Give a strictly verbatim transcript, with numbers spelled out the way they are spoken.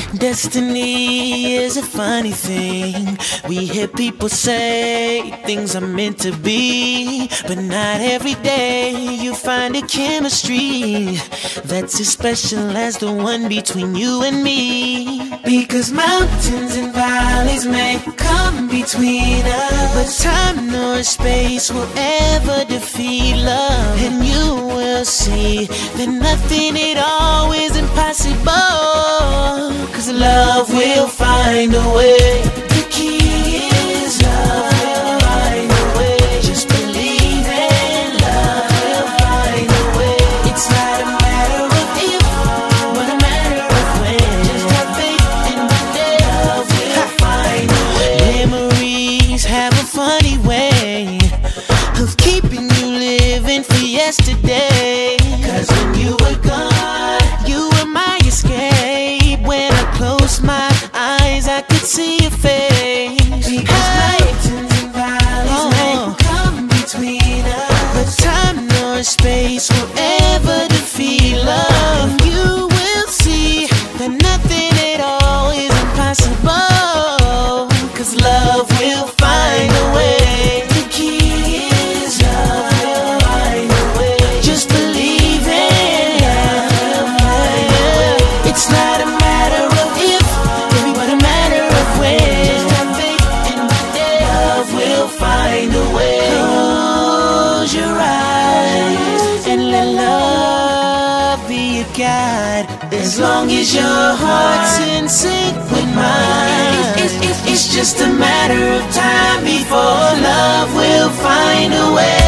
Destiny is a funny thing. We hear people say things are meant to be, but not every day you find a chemistry that's as special as the one between you and me. Because mountains and valleys may come between us, but time nor space will ever defeat love. And you will see that nothing at all is impossible, cause love will find a way. The key is love will find a way. Just believe in love will find a way. It's not a matter of if, but a matter of when. Just have faith in the day. Love will find a way. Memories have a funny way of keeping you living for yesterday. Cause when you were gone, you were my escape. When I closed my eyes, I could see your face. Because mountains and valleys oh. may come between us, but time nor space will ever defeat love. And you will see that nothing at all is impossible, cause love will find a way. The key is love will find a way. Just believe in love will find a way. It's not a matter of if, but a matter of when. Just have faith in the day. Love will find a way. Close your eyes and let love be your guide. As long as your heart's in sync with mine, it's, it's, it's just a matter of time before love will find a way.